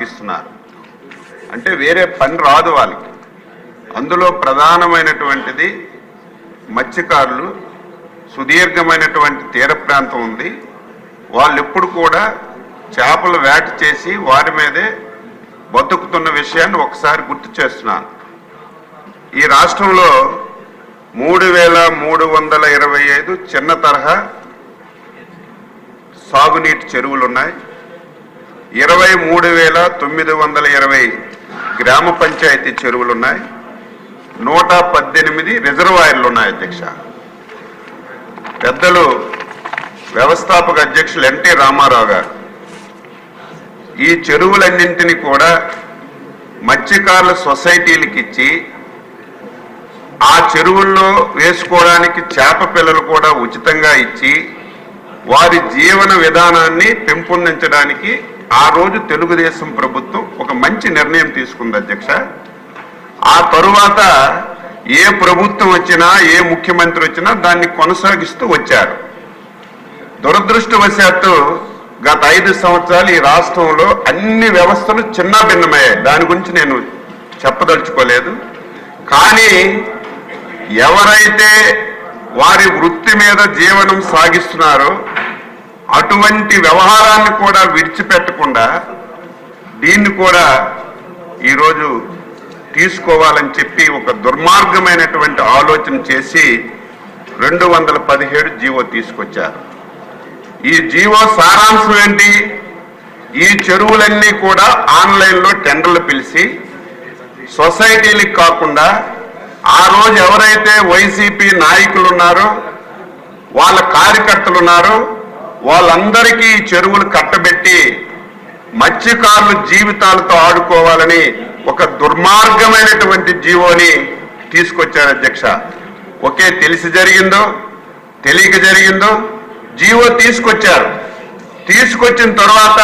ఇస్తున్నారు. అంటే వేరే పని రాదు వాళ్ళకి. అందులో ప్రధానమైనటువంటిది మత్స్యకారులు, సుదీర్ఘమైనటువంటి తీర ప్రాంతం ఉంది. వాళ్ళు ఎప్పుడు కూడా చేపలు వేట చేసి వారి మీదే బతుకుతున్న విషయాన్ని ఒకసారి గుర్తు చేస్తున్నాను. ఈ రాష్ట్రంలో 3,325 చిన్న తరహా సాగునీటి చెరువులు ఉన్నాయి. 23,920 గ్రామ పంచాయతీ చెరువులు ఉన్నాయి. 118 రిజర్వాయర్లు ఉన్నాయి. అధ్యక్ష, పెద్దలు వ్యవస్థాపక అధ్యక్షులు ఎన్టీ రామారావు గారు ఈ చెరువులన్నింటినీ కూడా మత్స్యకారుల సొసైటీలకు ఇచ్చి ఆ చెరువుల్లో వేసుకోవడానికి చేప పిల్లలు కూడా ఉచితంగా ఇచ్చి వారి జీవన విధానాన్ని పెంపొందించడానికి ఆ రోజు తెలుగుదేశం ప్రభుత్వం ఒక మంచి నిర్ణయం తీసుకుంది. అధ్యక్ష, ఆ తరువాత ఏ ప్రభుత్వం వచ్చినా ఏ ముఖ్యమంత్రి వచ్చినా దాన్ని కొనసాగిస్తూ వచ్చారు. దురదృష్టవశాత్తు గత 5 సంవత్సరాలు ఈ రాష్ట్రంలో అన్ని వ్యవస్థలు చిన్న భిన్నమయ్యాయి. దాని గురించి నేను చెప్పదలుచుకోలేదు. కానీ ఎవరైతే వారి వృత్తి మీద జీవనం సాగిస్తున్నారో అటువంటి వ్యవహారాన్ని కూడా విడిచిపెట్టకుండా దీన్ని కూడా ఈరోజు తీసుకోవాలని చెప్పి ఒక దుర్మార్గమైనటువంటి ఆలోచన చేసి 217 జీవో తీసుకొచ్చారు. ఈ జీవో సారాంశం ఏంటి? ఈ చెరువులన్నీ కూడా ఆన్లైన్లో టెండర్లు పిలిచి సొసైటీలకు కాకుండా ఆ రోజు ఎవరైతే వైసీపీ నాయకులు ఉన్నారో వాళ్ళ కార్యకర్తలు ఉన్నారో వాళ్ళందరికీ ఈ చెరువులు కట్టబెట్టి మత్స్యకారుల జీవితాలతో ఆడుకోవాలని ఒక దుర్మార్గమైనటువంటి జీవోని తీసుకొచ్చారు. అధ్యక్ష, ఒకే తెలిసి జరిగిందో తెలియక జరిగిందో జీవో తీసుకొచ్చారు. తీసుకొచ్చిన తర్వాత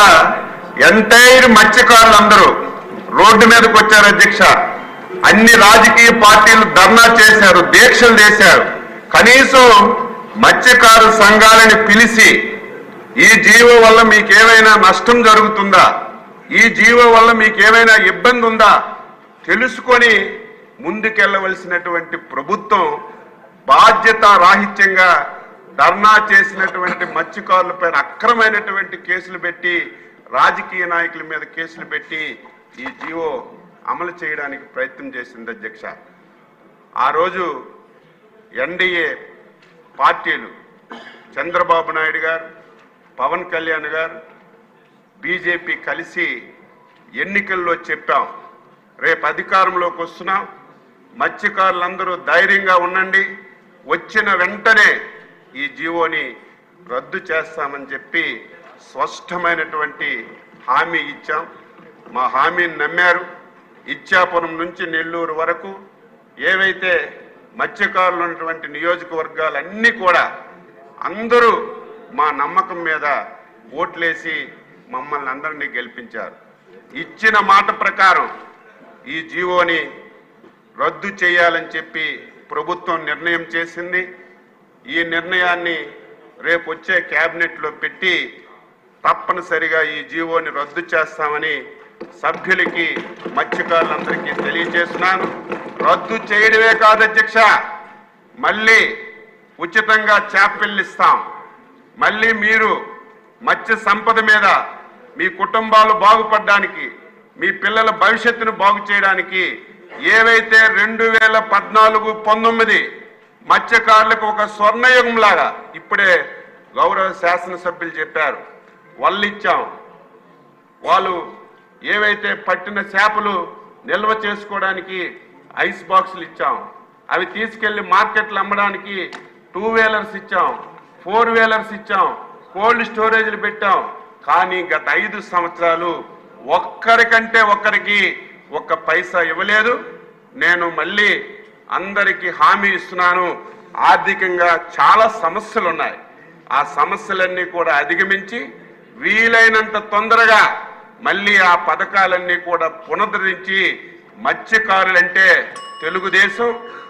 ఎంటైర్ మత్స్యకారులందరూ రోడ్డు మీదకి వచ్చారు. అధ్యక్ష, అన్ని రాజకీయ పార్టీలు ధర్నా చేశారు, దీక్షలు చేశారు. కనీసం మత్స్యకారు సంఘాలని పిలిచి ఈ జీవో వల్ల మీకేమైనా నష్టం జరుగుతుందా, ఈ జీవో వల్ల మీకేమైనా ఇబ్బంది ఉందా తెలుసుకొని ముందుకెళ్లవలసినటువంటి ప్రభుత్వం బాధ్యత రాహిత్యంగా ధర్నా చేసినటువంటి మత్స్యకారులపైన అక్రమైనటువంటి కేసులు పెట్టి రాజకీయ నాయకుల మీద కేసులు పెట్టి ఈ జీవో అమలు చేయడానికి ప్రయత్నం చేసింది. అధ్యక్ష, ఆ రోజు ఎన్డీఏ పార్టీలు చంద్రబాబు నాయుడు గారు, పవన్ కళ్యాణ్ గారు, బీజేపీ కలిసి ఎన్నికల్లో చెప్పాం, రేపు అధికారంలోకి వస్తున్నాం, మత్స్యకారులందరూ ధైర్యంగా ఉండండి, వచ్చిన వెంటనే ఈ జీవోని రద్దు చేస్తామని చెప్పి స్పష్టమైనటువంటి హామీ ఇచ్చాం. మా హామీని నమ్మారు. ఇచ్చాపురం నుంచి నెల్లూరు వరకు ఏవైతే మత్స్యకారులు ఉన్నటువంటి నియోజకవర్గాలన్నీ కూడా అందరూ మా నమ్మకం మీద ఓట్లేసి మమ్మల్ని అందరినీ గెలిపించారు. ఇచ్చిన మాట ప్రకారం ఈ జీవోని రద్దు చేయాలని చెప్పి ప్రభుత్వం నిర్ణయం చేసింది. ఈ నిర్ణయాన్ని రేపు వచ్చే క్యాబినెట్లో పెట్టి తప్పనిసరిగా ఈ జీవోని రద్దు చేస్తామని సభ్యులకి మత్స్యకారులందరికీ తెలియజేస్తున్నాను. రద్దు చేయడమే కాదు అధ్యక్ష, మళ్ళీ ఉచితంగా చేపలు ఇస్తాం. మళ్ళీ మీరు మత్స్య సంపద మీద మీ కుటుంబాలు బాగుపడడానికి, మీ పిల్లల భవిష్యత్తును బాగు చేయడానికి ఏవైతే 2014-19 మత్స్యకారులకు ఒక స్వర్ణయుగం లాగా ఇప్పుడే గౌరవ శాసనసభ్యులు చెప్పారు, వాళ్ళు ఇచ్చాం. వాళ్ళు ఏవైతే పట్టిన చేపలు నిల్వ చేసుకోవడానికి ఐస్ బాక్సులు ఇచ్చాం, అవి తీసుకెళ్లి మార్కెట్లు అమ్మడానికి 2 వీలర్స్ ఇచ్చాం, 4 వీలర్స్ ఇచ్చాం, కోల్డ్ స్టోరేజ్లు పెట్టాం. కానీ గత 5 సంవత్సరాలు ఒక్కరికంటే ఒక్కరికి ఒక్క పైసా ఇవ్వలేదు. నేను మళ్ళీ అందరికీ హామీ ఇస్తున్నాను, ఆర్థికంగా చాలా సమస్యలు ఉన్నాయి. ఆ సమస్యలన్నీ కూడా అధిగమించి వీలైనంత తొందరగా మళ్ళీ ఆ పథకాలన్నీ కూడా పునరుద్ధరించి మత్స్యకారులంటే తెలుగుదేశం,